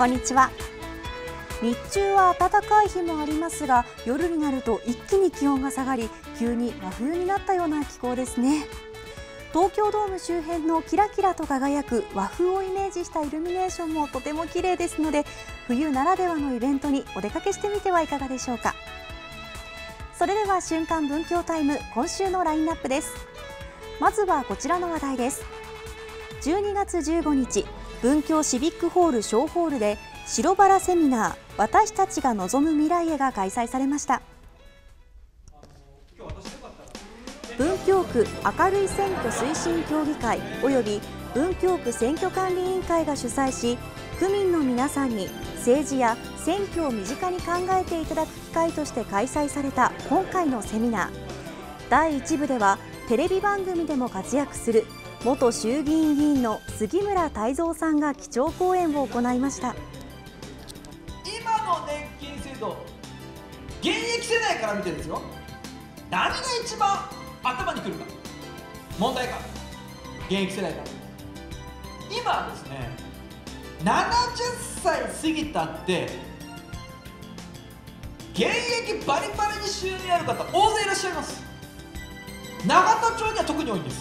こんにちは。日中は暖かい日もありますが、夜になると一気に気温が下がり、急に真冬になったような気候ですね。東京ドーム周辺のキラキラと輝く和風をイメージしたイルミネーションもとても綺麗ですので、冬ならではのイベントにお出かけしてみてはいかがでしょうか。それでは瞬間文教タイム、今週のラインナップです。まずはこちらの話題です。12月15日、文京シビックホール小ホールで白バラセミナー、私たちが望む未来へが開催されました。文京区明るい選挙推進協議会および文京区選挙管理委員会が主催し、区民の皆さんに政治や選挙を身近に考えていただく機会として開催された今回のセミナー。第1部ではテレビ番組でも活躍する元衆議院議員の杉村太蔵さんが基調講演を行いました。 今の年金制度、現役世代から見てですよ、何が一番頭にくるか、問題か、現役世代から今ですね、70歳過ぎたって現役バリバリに収入ある方大勢いらっしゃいます。永田町には特に多いんです。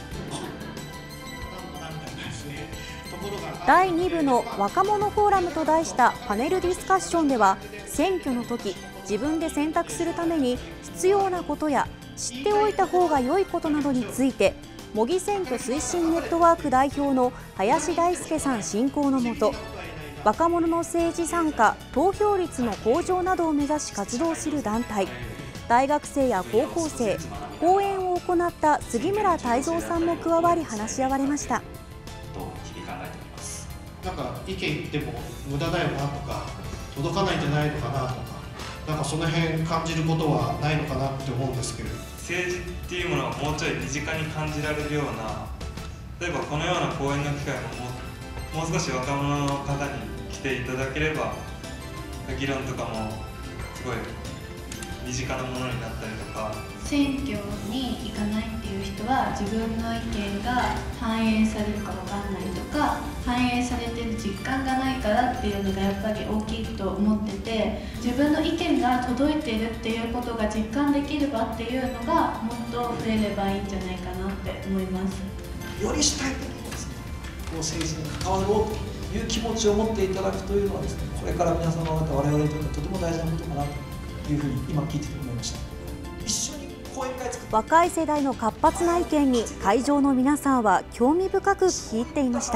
第2部の若者フォーラムと題したパネルディスカッションでは、選挙の時自分で選択するために必要なことや知っておいた方が良いことなどについて、模擬選挙推進ネットワーク代表の林大輔さん進行のもと、若者の政治参加・投票率の向上などを目指し活動する団体、大学生や高校生、講演を行った杉村太蔵さんも加わり話し合われました。 なんか意見言っても無駄だよなとか、届かないんじゃないのかなとか、なんかその辺感じることはないのかなって思うんですけど、 政治っていうものがもうちょい身近に感じられるような、例えばこのような講演の機会ももう少し若者の方に来ていただければ、議論とかもすごい身近なものになったりとか。 選挙に行かないっていう人は自分の意見が反映されるかわかんないとか、反映されてる実感がないからっていうのがやっぱり大きいと思ってて、自分の意見が届いているっていうことが実感できればっていうのがもっと増えればいいんじゃないかなって思います。 より主体的にですね、こう政治に関わろうという気持ちを持っていただくというのはですね、これから皆様方我々にとってとても大事なことかなというふうに今聞いてて思いました。一緒に若い世代の活発な意見に会場の皆さんは興味深く聞き入っていました。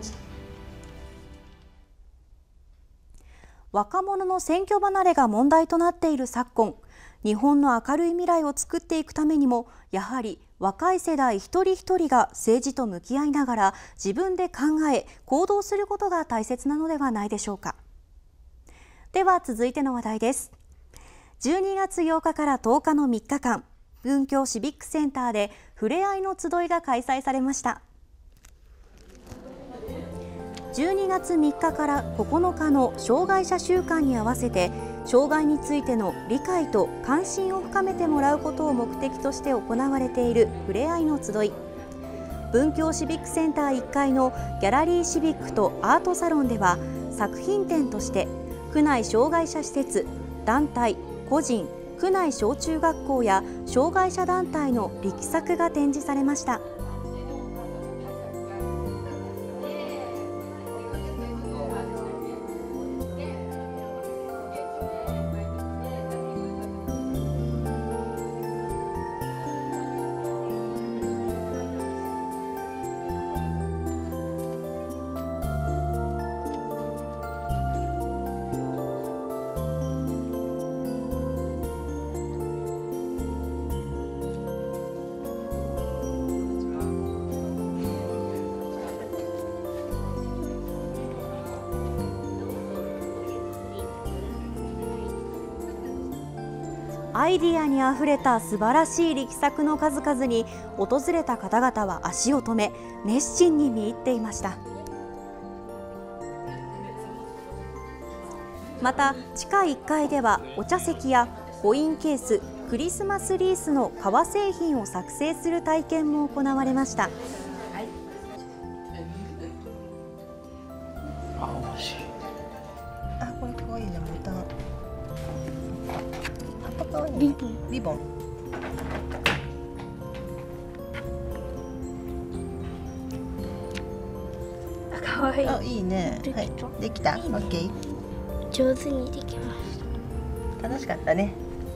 若者の選挙離れが問題となっている昨今、日本の明るい未来を作っていくためにも、やはり若い世代一人一人が政治と向き合いながら自分で考え行動することが大切なのではないでしょうか。では続いての話題です。12月8日から10日の3日間、文京シビックセンターでふれあいの集いが開催されました。12月3日から9日の障害者週間に合わせて、障害についての理解と関心を深めてもらうことを目的として行われているふれあいの集い。文京シビックセンター1階のギャラリーシビックとアートサロンでは、作品展として区内障害者施設、団体、個人、区内小中学校や障害者団体の力作が展示されました。アイディアにあふれた素晴らしい力作の数々に、訪れた方々は足を止め、熱心に見入っていました。また地下1階ではお茶席やコインケース、クリスマスリースの革製品を作成する体験も行われました。 リボン。 かわいい。 あ、いいね。はい、できた。オッケー。 上手にできまし楽しかったね。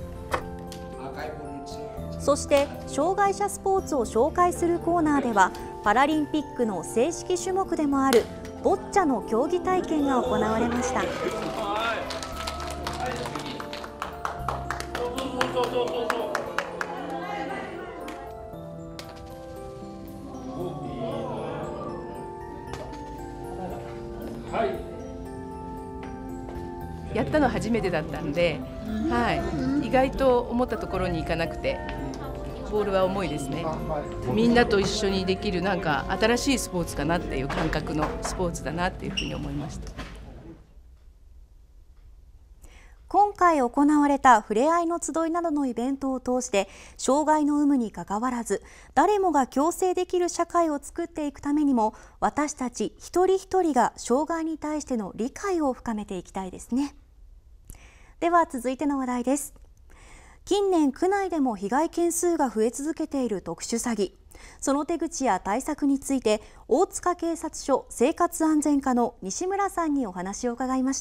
そして障害者スポーツを紹介するコーナーではパラリンピックの正式種目でもあるボッチャの競技体験が行われました。 やったの初めてだったんで、はい、意外と思ったところに行かなくてボールは重いですね。みんなと一緒にできるなんか新しいスポーツかなっていう感覚のスポーツだなっていうふうに思いました。 今回行われたふれあいの集いなどのイベントを通して障害の有無にかかわらず誰もが共生できる社会を作っていくためにも私たち一人一人が障害に対しての理解を深めていきたいですね。では続いての話題です。近年区内でも被害件数が増え続けている特殊詐欺。その手口や対策について大塚警察署生活安全課の西村さんにお話を伺いました。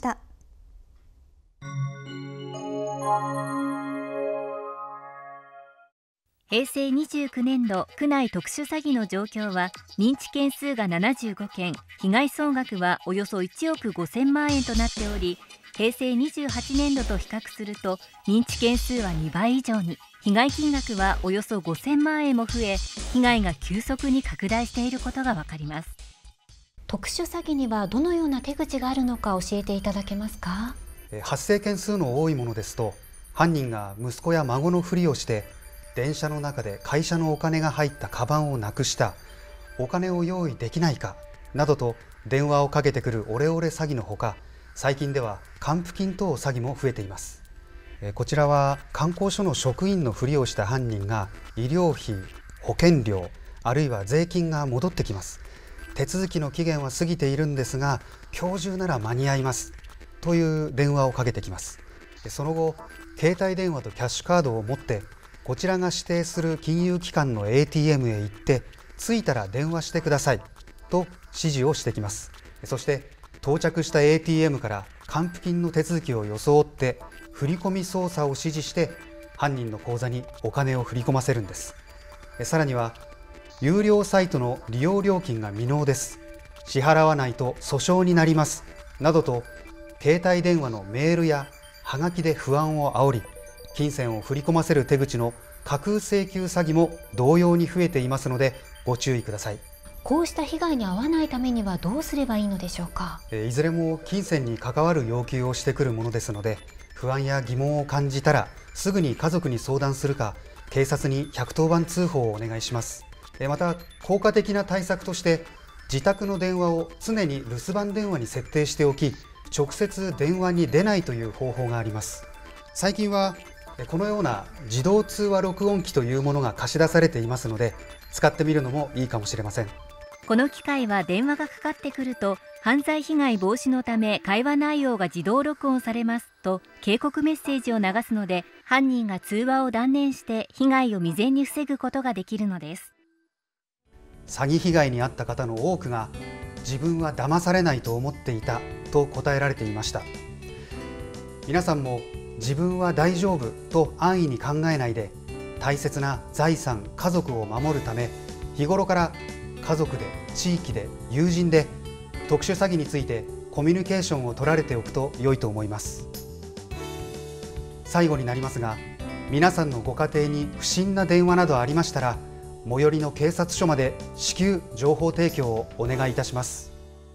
平成29年度区内特殊詐欺の状況は認知件数が75件、被害総額はおよそ1億5000万円となっており、平成28年度と比較すると認知件数は2倍以上に、被害金額はおよそ5000万円も増え、被害が急速に拡大していることがわかります。 特殊詐欺にはどのような手口があるのか教えていただけますか？ 発生件数の多いものですと、犯人が息子や孫のふりをして電車の中で会社のお金が入ったカバンをなくした、お金を用意できないかなどと電話をかけてくるオレオレ詐欺のほか、最近では還付金等詐欺も増えています。こちらは観光所の職員のふりをした犯人が医療費、保険料、あるいは税金が戻ってきます。手続きの期限は過ぎているんですが、今日中なら間に合いますという電話をかけてきます。その後、携帯電話とキャッシュカードを持ってこちらが指定する金融機関の ATM へ行って着いたら電話してくださいと指示をしてきます。そして到着した ATM から還付金の手続きを装って振込操作を指示して犯人の口座にお金を振り込ませるんです。さらには有料サイトの利用料金が未納です、支払わないと訴訟になりますなどと携帯電話のメールやはがきで不安を煽り金銭を振り込ませる手口の架空請求詐欺も同様に増えていますのでご注意ください。 こうした被害に遭わないためにはどうすればいいのでしょうか？ いずれも金銭に関わる要求をしてくるものですので、不安や疑問を感じたらすぐに家族に相談するか警察に110番通報をお願いします。また効果的な対策として自宅の電話を常に留守番電話に設定しておき、直接電話に出ないという方法があります。最近はこのような自動通話録音機というものが貸し出されていますので、使ってみるのもいいかもしれません。 この機械は電話がかかってくると犯罪被害防止のため会話内容が自動録音されますと警告メッセージを流すので、犯人が通話を断念して被害を未然に防ぐことができるのです。 詐欺被害に遭った方の多くが自分は騙されないと思っていたと答えられていました。皆さんも自分は大丈夫と安易に考えないで、大切な財産、家族を守るため日頃から家族で、地域で、友人で特殊詐欺についてコミュニケーションを取られておくと良いと思います。最後になりますが、皆さんのご家庭に不審な電話などありましたら、最寄りの警察署まで至急情報提供をお願いいたします。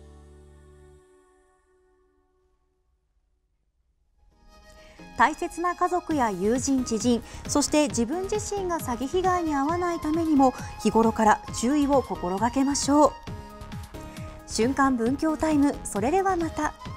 大切な家族や友人、知人、そして自分自身が詐欺被害に遭わないためにも日頃から注意を心がけましょう。瞬間文教タイム、それではまた。